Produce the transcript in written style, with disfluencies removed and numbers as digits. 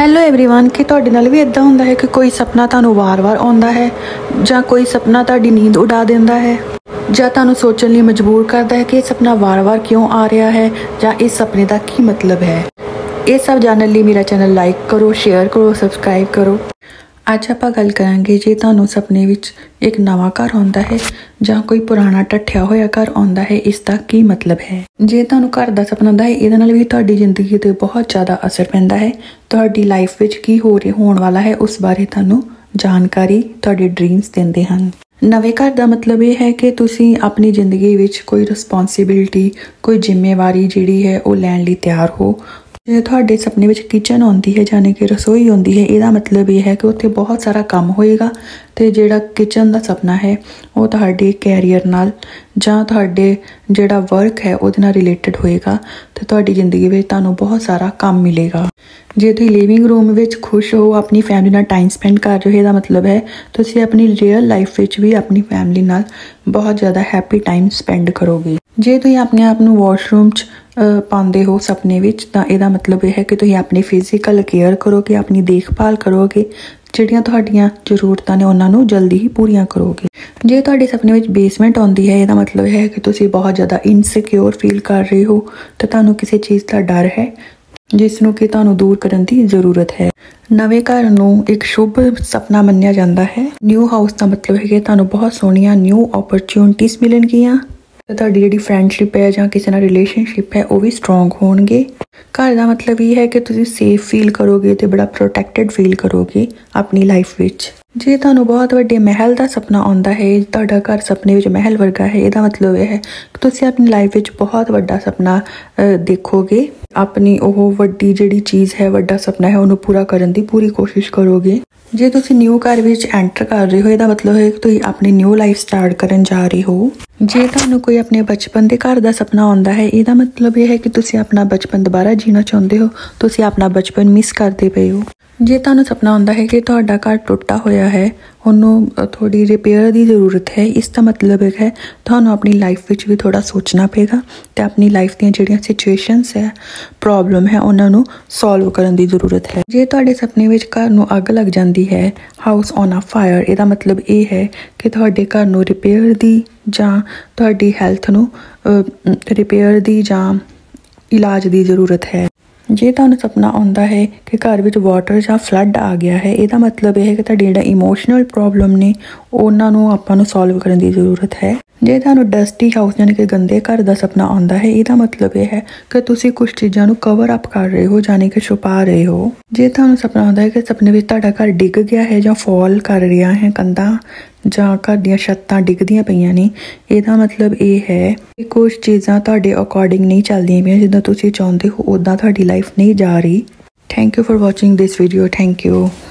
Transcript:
Hello everyone ਕਿ ਤੁਹਾਡੇ ਨਾਲ ਵੀ ਇਦਾਂ ਹੁੰਦਾ ਹੈ ਕਿ ਕੋਈ ਸੁਪਨਾ ਤੁਹਾਨੂੰ ਵਾਰ-ਵਾਰ ਆਉਂਦਾ ਹੈ ਜਾਂ ਕੋਈ ਸੁਪਨਾ ਤੁਹਾਡੀ ਨੀਂਦ ਉਡਾ ਦਿੰਦਾ ਹੈ ਜਾਂ ਤੁਹਾਨੂੰ ਸੋਚਣ ਲਈ ਮਜਬੂਰ ਕਰਦਾ ਹੈ ਕਿ ਇਹ ਸੁਪਨਾ ਵਾਰ-ਵਾਰ ਕਿਉਂ ਆ ਰਿਹਾ ਹੈ ਜਾਂ ਇਸ ਸੁਪਨੇ ਦਾ ਕੀ ਮਤਲਬ ਹੈ। ਇਹ ਸਭ ਜਾਣਨ ਲਈ ਮੇਰਾ ਚੈਨਲ ਲਾਈਕ ਕਰੋ, ਸ਼ੇਅਰ ਕਰੋ, ਸਬਸਕ੍ਰਾਈਬ ਕਰੋ। ਅੱਜ ਆਪਾਂ ਗੱਲ ਕਰਾਂਗੇ ਜੇ ਤੁਹਾਨੂੰ ਸੁਪਨੇ ਵਿੱਚ ਇੱਕ ਨਵਾਂ ਘਰ ਆਉਂਦਾ ਹੈ ਜਾਂ ਕੋਈ ਪੁਰਾਣਾ ਟੱਠਿਆ ਹੋਇਆ ਘਰ ਆਉਂਦਾ ਹੈ, ਇਸ ਦਾ ਕੀ ਮਤਲਬ ਹੈ। ਜੇ ਤੁਹਾਨੂੰ ਘਰ ਦਾ ਸੁਪਨਾ ਆਉਂਦਾ ਹੈ, ਇਹਦੇ ਨਾਲ ਵੀ ਤੁਹਾਡੀ ਜ਼ਿੰਦਗੀ ਤੇ ਬਹੁਤ ਜ਼ਿਆਦਾ ਅਸਰ ਪੈਂਦਾ ਹੈ। ਤੁਹਾਡੀ ਲਾਈਫ ਵਿੱਚ ਕੀ ਹੋਣ ਵਾਲਾ ਹੈ ਉਸ ਬਾਰੇ ਤੁਹਾਨੂੰ ਜਾਣਕਾਰੀ ਤੁਹਾਡੇ ਡ੍ਰੀਮਸ ਦਿੰਦੇ ਹਨ। ਨਵੇਂ ਘਰ ਦਾ ਮਤਲਬ ਇਹ ਹੈ ਕਿ ਤੁਸੀਂ ਆਪਣੀ ਜ਼ਿੰਦਗੀ ਵਿੱਚ ਕੋਈ ਰਿਸਪੌਂਸਿਬਿਲਿਟੀ, ਕੋਈ ਜ਼ਿੰਮੇਵਾਰੀ ਜਿਹੜੀ ਹੈ ਉਹ ਲੈਣ ਲਈ ਤਿਆਰ ਹੋ। ਜੇ ਤੁਹਾਡੇ ਸੁਪਨੇ ਵਿੱਚ ਕਿਚਨ ਆਉਂਦੀ ਹੈ ਯਾਨੀ ਕਿ ਰਸੋਈ ਆਉਂਦੀ ਹੈ, ਇਹਦਾ ਮਤਲਬ ਇਹ ਹੈ ਕਿ ਉੱਥੇ ਬਹੁਤ ਸਾਰਾ ਕੰਮ ਹੋਏਗਾ ਅਤੇ ਜਿਹੜਾ ਕਿਚਨ ਦਾ ਸੁਪਨਾ ਹੈ ਉਹ ਤੁਹਾਡੇ ਕੈਰੀਅਰ ਨਾਲ ਜਾਂ ਤੁਹਾਡੇ ਜਿਹੜਾ ਵਰਕ ਹੈ ਉਹਦੇ ਨਾਲ ਰਿਲੇਟਡ ਹੋਏਗਾ ਅਤੇ ਤੁਹਾਡੀ ਜ਼ਿੰਦਗੀ ਵਿੱਚ ਤੁਹਾਨੂੰ ਬਹੁਤ ਸਾਰਾ ਕੰਮ ਮਿਲੇਗਾ। ਜੇ ਤੁਸੀਂ ਲਿਵਿੰਗ ਰੂਮ ਵਿੱਚ ਖੁਸ਼ ਹੋ, ਆਪਣੀ ਫੈਮਿਲੀ ਨਾਲ ਟਾਈਮ ਸਪੈਂਡ ਕਰ ਰਹੇ ਹੋ, ਇਹਦਾ ਮਤਲਬ ਹੈ ਤੁਸੀਂ ਆਪਣੀ ਰੀਅਲ ਲਾਈਫ ਵਿੱਚ ਵੀ ਆਪਣੀ ਫੈਮਿਲੀ ਨਾਲ ਬਹੁਤ ਜ਼ਿਆਦਾ ਹੈਪੀ ਟਾਈਮ ਸਪੈਂਡ ਕਰੋਗੇ। ਜੇ ਤੁਸੀਂ ਆਪਣੇ ਆਪ ਨੂੰ ਵਾਸ਼ਰੂਮ 'ਚ ਪਾਉਂਦੇ ਹੋ ਸੁਪਨੇ ਵਿੱਚ, ਤਾਂ ਇਹਦਾ ਮਤਲਬ ਇਹ ਹੈ ਕਿ ਤੁਸੀਂ ਆਪਣੀ ਫਿਜ਼ੀਕਲ ਕੇਅਰ ਕਰੋਗੇ, ਆਪਣੀ ਦੇਖਭਾਲ ਕਰੋਗੇ, ਜਿਹੜੀਆਂ ਤੁਹਾਡੀਆਂ ਜ਼ਰੂਰਤਾਂ ਨੇ ਉਹਨਾਂ ਨੂੰ ਜਲਦੀ ਹੀ ਪੂਰੀਆਂ ਕਰੋਗੇ। ਜੇ ਤੁਹਾਡੇ ਸੁਪਨੇ ਵਿੱਚ ਬੇਸਮੈਂਟ ਆਉਂਦੀ ਹੈ, ਇਹਦਾ ਮਤਲਬ ਹੈ ਕਿ ਤੁਸੀਂ ਬਹੁਤ ਜ਼ਿਆਦਾ ਇਨਸਿਕਿਉਰ ਫੀਲ ਕਰ ਰਹੇ ਹੋ ਅਤੇ ਤੁਹਾਨੂੰ ਕਿਸੇ ਚੀਜ਼ ਦਾ ਡਰ ਹੈ ਜਿਸ ਨੂੰ ਕਿ ਤੁਹਾਨੂੰ ਦੂਰ ਕਰਨ ਦੀ ਜ਼ਰੂਰਤ ਹੈ। ਨਵੇਂ ਘਰ ਨੂੰ ਇੱਕ ਸ਼ੁਭ ਸੁਪਨਾ ਮੰਨਿਆ ਜਾਂਦਾ ਹੈ। ਨਿਊ ਹਾਊਸ ਦਾ ਮਤਲਬ ਹੈ ਕਿ ਤੁਹਾਨੂੰ ਬਹੁਤ ਸੋਹਣੀਆਂ ਨਿਊ ਓਪਰਚੁਨਿਟੀਜ਼ ਮਿਲਣਗੀਆਂ ਅਤੇ ਤੁਹਾਡੀ ਜਿਹੜੀ ਫਰੈਂਡਸ਼ਿਪ ਹੈ ਜਾਂ ਕਿਸੇ ਨਾਲ ਰਿਲੇਸ਼ਨਸ਼ਿਪ ਹੈ ਉਹ ਵੀ ਸਟਰੋਂਗ ਹੋਣਗੇ। ਘਰ ਦਾ ਮਤਲਬ ਇਹ ਹੈ ਕਿ ਤੁਸੀਂ ਸੇਫ ਫੀਲ ਕਰੋਗੇ ਅਤੇ ਬੜਾ ਪ੍ਰੋਟੈਕਟਡ ਫੀਲ ਕਰੋਗੇ ਆਪਣੀ ਲਾਈਫ ਵਿੱਚ। ਜੇ ਤੁਹਾਨੂੰ ਬਹੁਤ ਵੱਡੇ ਮਹਿਲ ਦਾ ਸੁਪਨਾ ਆਉਂਦਾ ਹੈ, ਤੁਹਾਡਾ ਘਰ ਸੁਪਨੇ ਵਿੱਚ ਮਹਿਲ ਵਰਗਾ ਹੈ, ਇਹਦਾ ਮਤਲਬ ਇਹ ਹੈ ਕਿ ਤੁਸੀਂ ਆਪਣੀ ਲਾਈਫ ਵਿੱਚ ਬਹੁਤ ਵੱਡਾ ਸੁਪਨਾ ਦੇਖੋਗੇ। ਆਪਣੀ ਉਹ ਵੱਡੀ ਜਿਹੜੀ ਚੀਜ਼ ਹੈ, ਵੱਡਾ ਸੁਪਨਾ ਹੈ, ਉਹਨੂੰ ਪੂਰਾ ਕਰਨ ਦੀ ਪੂਰੀ ਕੋਸ਼ਿਸ਼ ਕਰੋਗੇ। ਜੇ ਤੁਸੀਂ ਨਿਊ ਘਰ ਵਿੱਚ ਐਂਟਰ ਕਰ ਰਹੇ ਹੋ, ਇਹਦਾ ਮਤਲਬ ਹੈ ਕਿ ਤੁਸੀਂ ਆਪਣੀ ਨਿਊ ਲਾਈਫ ਸਟਾਰਟ ਕਰਨ ਜਾ ਰਹੇ ਹੋ। ਜੇ ਤੁਹਾਨੂੰ ਕੋਈ ਆਪਣੇ ਬਚਪਨ ਦੇ ਘਰ ਦਾ ਸੁਪਨਾ ਆਉਂਦਾ ਹੈ, ਇਹਦਾ ਮਤਲਬ ਇਹ ਹੈ ਕਿ ਤੁਸੀਂ ਆਪਣਾ ਬਚਪਨ ਦੁਬਾਰਾ ਜੀਣਾ ਚਾਹੁੰਦੇ ਹੋ, ਤੁਸੀਂ ਆਪਣਾ ਬਚਪਨ ਮਿਸ ਕਰਦੇ ਪਏ ਹੋ। ਜੇ ਤੁਹਾਨੂੰ ਸੁਪਨਾ ਆਉਂਦਾ ਹੈ ਕਿ ਤੁਹਾਡਾ ਘਰ ਟੁੱਟਾ ਹੋਇਆ ਹੈ, ਉਹਨੂੰ ਥੋੜ੍ਹੀ ਰਿਪੇਅਰ ਦੀ ਜ਼ਰੂਰਤ ਹੈ, ਇਸ ਦਾ ਮਤਲਬ ਹੈ ਤੁਹਾਨੂੰ ਆਪਣੀ ਲਾਈਫ ਵਿੱਚ ਵੀ ਥੋੜ੍ਹਾ ਸੋਚਣਾ ਪਏਗਾ ਅਤੇ ਆਪਣੀ ਲਾਈਫ ਦੀਆਂ ਜਿਹੜੀਆਂ ਸਿਚੁਏਸ਼ਨਸ ਹੈ, ਪ੍ਰੋਬਲਮ ਹੈ, ਉਹਨਾਂ ਨੂੰ ਸੋਲਵ ਕਰਨ ਦੀ ਜ਼ਰੂਰਤ ਹੈ। ਜੇ ਤੁਹਾਡੇ ਸੁਪਨੇ ਵਿੱਚ ਘਰ ਨੂੰ ਅੱਗ ਲੱਗ ਜਾਂਦੀ ਹੈ, ਹਾਊਸ ਔਨ ਅ ਫਾਇਰ, ਇਹਦਾ ਮਤਲਬ ਇਹ ਹੈ ਕਿ ਤੁਹਾਡੇ ਘਰ ਨੂੰ ਰਿਪੇਅਰ ਦੀ ਜਾਂ ਤੁਹਾਡੀ ਹੈਲਥ ਨੂੰ ਰਿਪੇਅਰ ਦੀ ਜਾਂ ਇਲਾਜ ਦੀ ਜ਼ਰੂਰਤ ਹੈ। ਜੇ ਤੁਹਾਨੂੰ ਸੁਪਨਾ ਆਉਂਦਾ ਹੈ ਕਿ ਘਰ ਵਿੱਚ ਵਾਟਰ ਜਾਂ ਫਲੱਡ ਆ ਗਿਆ ਹੈ, ਇਹਦਾ ਮਤਲਬ ਇਹ ਹੈ ਕਿ ਤੁਹਾਡੀ ਜਿਹੜਾ ਇਮੋਸ਼ਨਲ ਪ੍ਰੋਬਲਮ ਨੇ ਉਹਨਾਂ ਨੂੰ ਆਪਾਂ ਨੂੰ ਸੋਲਵ ਕਰਨ ਦੀ ਜ਼ਰੂਰਤ ਹੈ। ਜੇ ਤੁਹਾਨੂੰ ਡਸਟੀ ਹਾਊਸ ਯਾਨੀ ਕਿ ਗੰਦੇ ਘਰ ਦਾ ਸੁਪਨਾ ਆਉਂਦਾ ਹੈ, ਇਹਦਾ ਮਤਲਬ ਇਹ ਹੈ ਕਿ ਤੁਸੀਂ ਕੁਝ ਚੀਜ਼ਾਂ ਨੂੰ ਕਵਰ ਅਪ ਕਰ ਰਹੇ ਹੋ ਯਾਨੀ ਕਿ ਛੁਪਾ ਰਹੇ ਹੋ। ਜੇ ਤੁਹਾਨੂੰ ਸੁਪਨਾ ਆਉਂਦਾ ਹੈ ਕਿ ਸੁਪਨੇ ਵਿੱਚ ਤੁਹਾਡਾ ਘਰ ਡਿੱਗ ਗਿਆ ਹੈ ਜਾਂ ਫਾਲ ਕਰ ਰਿਹਾ ਹੈ, ਕੰਧਾਂ ਜਾਂ ਘਰ ਦੀਆਂ ਛੱਤਾਂ ਡਿੱਗਦੀਆਂ ਪਈਆਂ ਨੇ, ਇਹਦਾ ਮਤਲਬ ਇਹ ਹੈ ਕਿ ਕੁਝ ਚੀਜ਼ਾਂ ਤੁਹਾਡੇ ਅਕੋਰਡਿੰਗ ਨਹੀਂ ਚੱਲਦੀਆਂ ਪਈਆਂ, ਜਿੱਦਾਂ ਤੁਸੀਂ ਚਾਹੁੰਦੇ ਹੋ ਉੱਦਾਂ ਤੁਹਾਡੀ ਲਾਈਫ ਨਹੀਂ ਜਾ ਰਹੀ। Thank you for watching this video. Thank you.